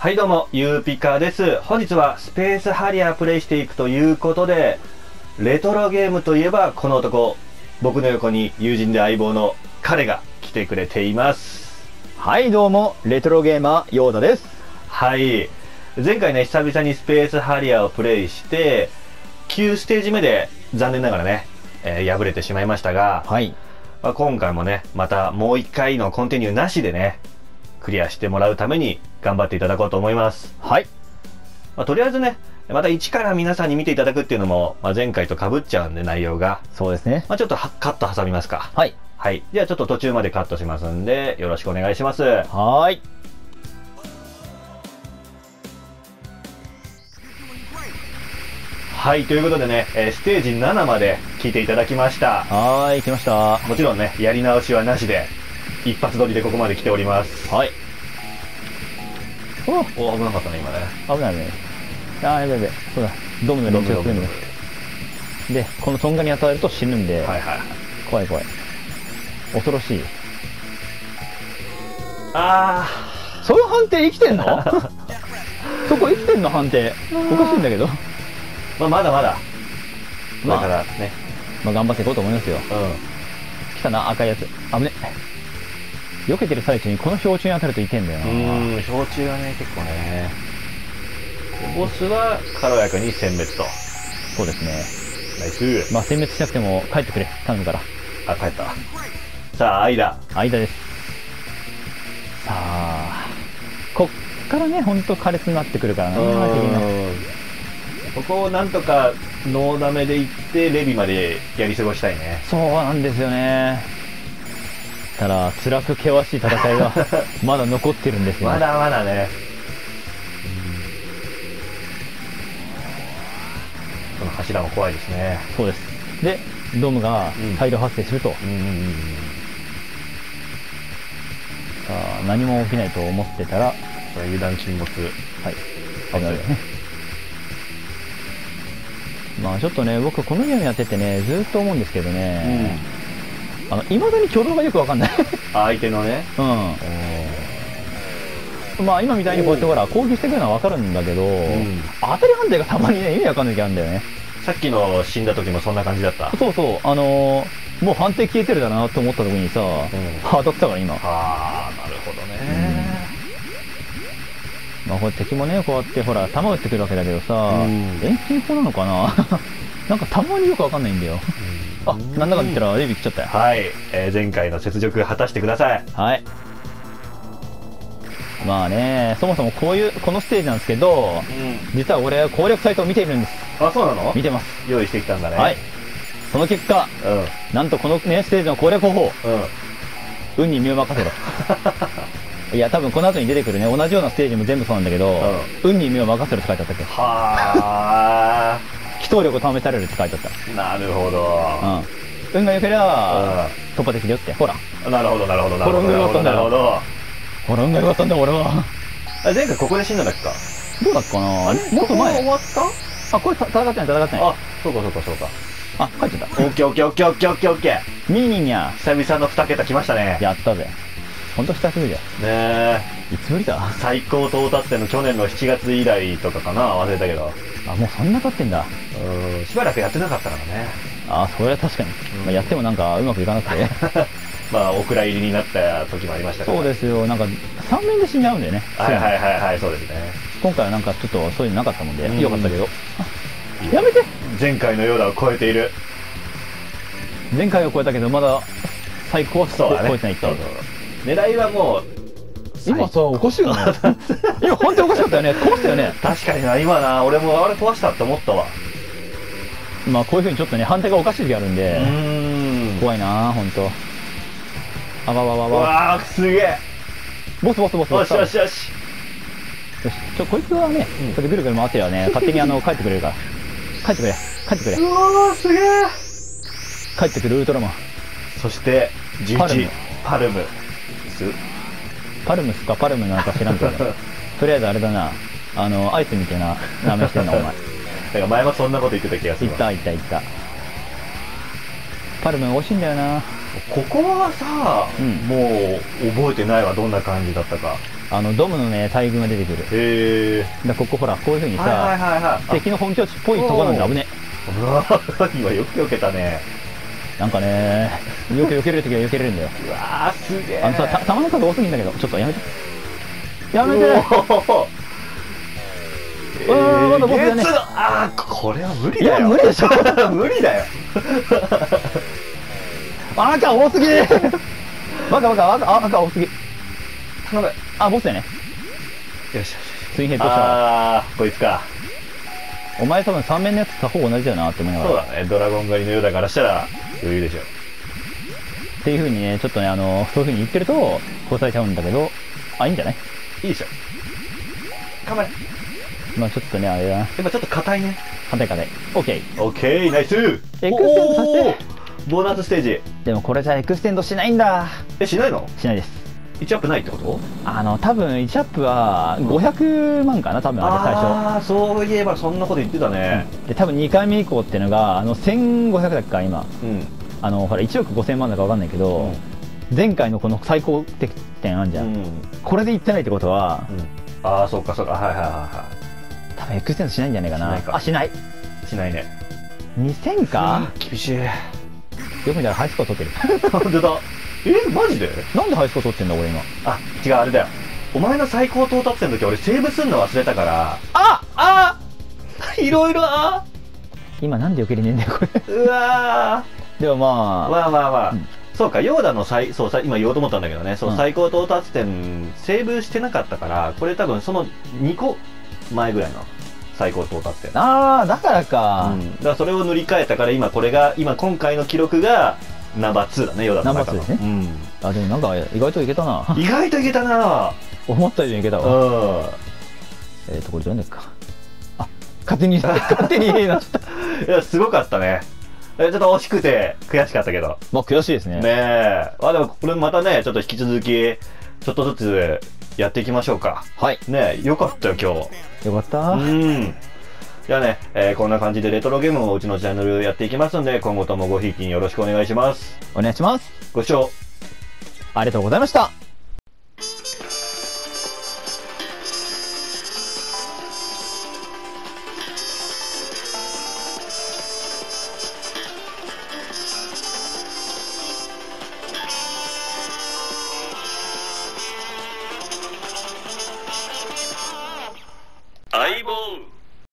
はいどうも、ゆうぴかです。本日はスペースハリアープレイしていくということで、レトロゲームといえばこの男、僕の横に友人で相棒の彼が来てくれています。 はいどうも、レトロゲーマーヨーダです。 はい。前回ね、久々にスペースハリアーをプレイして、9ステージ目で残念ながらね、敗れてしまいましたが、 はい。 今回もね、またもう一回のコンティニューなしでね、クリアしてもらうために頑張っていただこうと思います。 はい。 とりあえずね、また一から皆さんに見ていただくっていうのも、前回と被っちゃうんで内容が。 そうですね。 ちょっとカット挟みますか。 はい。 はい。じゃあちょっと途中までカットしますんで、よろしくお願いします。 はーい。 はい、ということでね、ステージ7まで聞いていただきました。 はーい、来ました。 もちろんね、やり直しはなしで、一発撮りでここまで来ております。 はい。 お、危なかったね、今ね。 危ないね。あー、やべやべ。そうだ。ドムの連中が来るんだ。で、このトンガに当たると死ぬんで、 はいはいはい。 怖い怖い。恐ろしい。 あその判定生きてんのそこ生きてんの判定。おかしいんだけど。 まだまだ。だからね。 頑張っていこうと思いますよ。 うん。 来たな、赤いやつ。危ね。避けてる最中にこの標柱に当たるといけんだよな。 氷柱がね、結構ね。ボスは軽やかに殲滅と。 そうですね。 ナイス。 殲滅しなくても帰ってくれ。頼むから。 あ、帰った。さあ、間です。さあ、こっからね、ほんと苛烈になってくるからね。 ここをなんとかノーダメで行ってレビまでやり過ごしたいね。 そうなんですよね。ただ辛く険しい戦いがまだ残ってるんですよ。 まだまだね。この柱も怖いですね。 そうです。でドームが大量発生すると、さあ何も起きないと思ってたら油断禁物。 はい、危ないね。ちょっとね、僕このゲームやっててね、ずっと思うんですけどね、いまだに挙動がよくわかんない相手のね。 今みたいにこうやってほら攻撃してくるのはわかるんだけど、当たり判定がたまにね、意味わかんない時あるんだよね。 さっきの死んだ時もそんな感じだった。 そうそう、もう判定消えてるだろうなって思った時にさ、当たったから今。 ああ、なるほどね。 これ敵もね、こうやってほら弾打ってくるわけだけどさ、遠近法なのかななんかたまによくわかんないんだよ。あ、なんだかんだ言ったらレビ来ちゃったよ。 はい、前回の雪辱果たしてください。 はい。そもそもこのステージなんですけど、実は俺は攻略サイトを見ているんです。 あ、そうなの？ 見てます。 用意してきたんだね。 はい。その結果、なんとこのね、ステージの攻略方法、運に身を任せろ。いや、多分この後に出てくるね、同じようなステージも全部そうなんだけど、運に身を任せろって書いてあったっけ。 はぁ。機動力を試されるって書いてあった。 なるほど。 運が良ければ、突破できるよって。ほら。 なるほど、なるほど、なるほど。 ほら、運が良かったんだよ。ほら、運が良かったんだよ、俺は。 前回ここで死んだんだっけか。 どうだったかな。もっと前。 終わった？ あ、これ戦ってない。 あ、そうかそうかそうか。 あ、帰っちゃった。 オッケーオッケーオッケーオッケーオッケーオッケー。 ミーニーニャ。 久々の2桁来ましたね。 やったぜ。ほんと久しぶりだよ。 ねえ。 いつぶりだ？ 最高到達点の去年の7月以来とかかな、忘れたけど。 あ、もうそんな経ってんだ。 しばらくやってなかったからね。 あ、それは確かに。やってもなんかうまくいかなくて。 お蔵入りになった時もありましたから。 そうですよ。なんか3面で死んじゃうんだよね。 はい、そうですね。 今回はなんかちょっとそういうのなかったもんで、よかったけど。やめて！ 前回のヨーダを超えている。 前回を超えたけど、まだ最高は超えてないって。 狙いはもう、 今さ、おかしいよね。今本当におかしかったよね。壊したよね。 確かにな、今な、俺もあれ壊したって思ったわ。 こういう風にちょっとね、判定がおかしい時あるんで、怖いな、ほんと。あわわわわ。 うわー、すげえ。 ボス。よし。 よし。 こいつはね、これぐるぐる回ってりゃね、勝手に帰ってくれるから。帰ってくれ。 うわー、すげえ。 帰ってくるウルトラマン。 そして、11、パルムスかパルムなのか知らんけど。とりあえずあれだな、アイスみたいな名前してんな、お前。 だから前もそんなこと言ってた気がするわ。 言った。パルム美味しいんだよな。 ここはさ、もう覚えてないわ、どんな感じだったか。 ドムのね、大群が出てくる。 へえ。 で、ここほら、こういう風にはいはいさ、 はいはい。 敵の本拠地っぽいとこなんで危ね。 うわー今よく避けたね。 なんかね、避けれるときは避けれるんだよ。 うわーすげえ。 さ、弾の数多すぎんだけど、ちょっとやめて。やめて。まだボスだね。 あーこれは無理だよ。 いや、無理でしょ。 無理だよ。 赤多すぎ。バカ赤多すぎ。 頼む。 あ、ボスだよね。 よしよし。 ツインヘッドしたら。 あーこいつか。 お前多分3面のやつとほぼ同じだよなって思いながら。 そうだね。ドラゴン狩りのようだからしたら余裕でしょ。 っていう風にね、ちょっとね、そういう風に言ってると、殺されちゃうんだけど、いいんじゃない？ いいでしょ。頑張れ。 まあちょっとね、あれだな。 今ちょっと硬いね。 硬い。オッケー。 オッケー、ナイス。 エクステンドさせて。 ボーナスステージ。 でもこれじゃエクステンドしないんだ。 しないの？ しないです。 1アップないってこと？ 多分1アップは500万かな、多分あれ最初。 ああ、そういえばそんなこと言ってたね。 で、多分2回目以降っていうのが、1500だっけか、今。 うん。 ほら、1億5000万だか分かんないけど、前回のこの最高点あるじゃん。これでいってないってことは、 ああ、そうかそうか、はいはいはいはい。 多分エクステンドしないんじゃないかな。 しないか。 しない。 しないね。 2000か？ 厳しい。 よく見たらハイスコア取ってる。 本当だ。マジで？ なんでハイスコア取ってんだ俺今。 あ、違う、あれだよ。お前の最高到達点の時俺セーブすんの忘れたから。いろいろ今なんで避けれねえんだよ、これ。 うわー。でもまあ。そうか、ヨーダの今言おうと思ったんだけどね、最高到達点、セーブしてなかったから、これ多分その2個前ぐらいの最高到達点。 だからか。 だからそれを塗り替えたから、今今回の記録が、ナンバー2だね、ヨーダの中の。 ナンバー2ですね。でもなんか意外といけたな。 意外といけたな。 思った以上にいけたわ。これどうやんですか。勝手になっちゃった。いや、すごかったね。ちょっと惜しくて悔しかったけど。 まあ悔しいですね。 ねえ。でもこれまたね、ちょっと引き続き、ちょっとずつやっていきましょうか。 はい。 ねえ、よかったよ、今日。 よかった。 じゃあね、こんな感じでレトロゲームをうちのチャンネルやっていきますんで、今後ともごひいきによろしくお願いします。 お願いします。 ご視聴ありがとうございました。